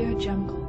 Audio Jungle.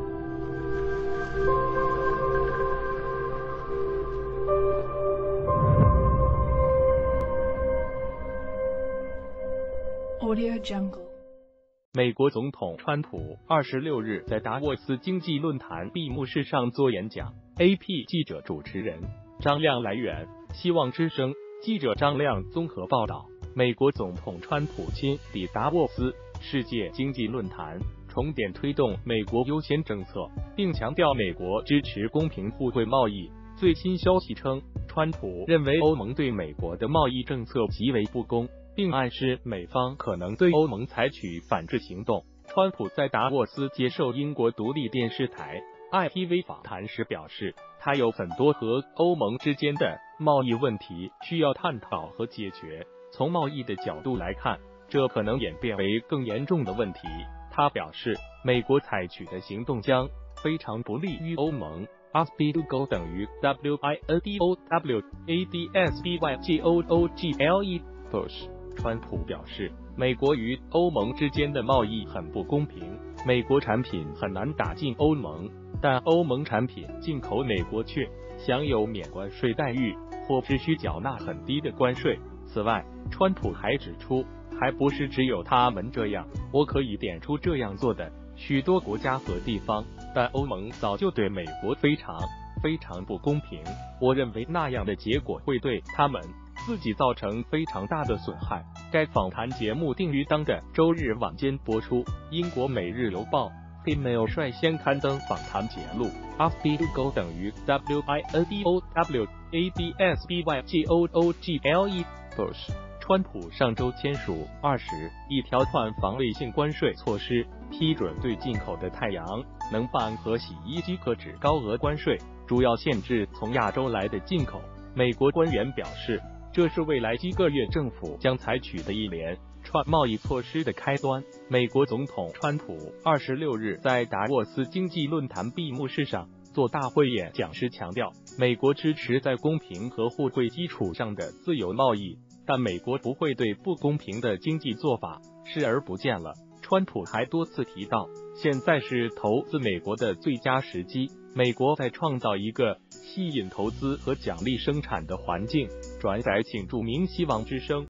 Audio Jungle. 美国总统川普26日在达沃斯经济论坛闭幕式上做演讲。AP 记者主持人张亮来源：希望之声记者张亮综合报道。美国总统川普亲抵达沃斯世界经济论坛，重点推动美国优先政策，并强调美国支持公平互惠贸易。最新消息称，川普认为欧盟对美国的贸易政策极为不公，并暗示美方可能对欧盟采取反制行动。川普在达沃斯接受英国独立电视台 ITV 访谈时表示，他有很多和欧盟之间的贸易问题需要探讨和解决。从贸易的角度来看，这可能演变为更严重的问题。他表示，美国采取的行动将非常不利于欧盟。ASBGO 等于 WINDOW ADSBYGOOGLE Bush。川普表示，美国与欧盟之间的贸易很不公平，美国产品很难打进欧盟，但欧盟产品进口美国却享有免关税待遇，或只需缴纳很低的关税。此外，川普还指出，还不是只有他们这样，我可以点出这样做的许多国家和地方，但欧盟早就对美国非常不公平。我认为那样的结果会对他们自己造成非常大的损害。该访谈节目定于当的周日晚间播出。英国《每日邮报》黑mail率先刊登访谈节录。ASBGO 等于 WINDOW ADSBYGOOGLE Bush。川普上周签署20亿条款防卫性关税措施，批准对进口的太阳能板和洗衣机可指高额关税，主要限制从亚洲来的进口。美国官员表示，这是未来几个月政府将采取的一连串贸易措施的开端。美国总统川普26日在达沃斯经济论坛闭幕式上做大会演讲时强调，美国支持在公平和互惠基础上的自由贸易，但美国不会对不公平的经济做法视而不见了。川普还多次提到，现在是投资美国的最佳时机，美国在创造一个吸引投资和奖励生产的环境。转载请注明希望之声。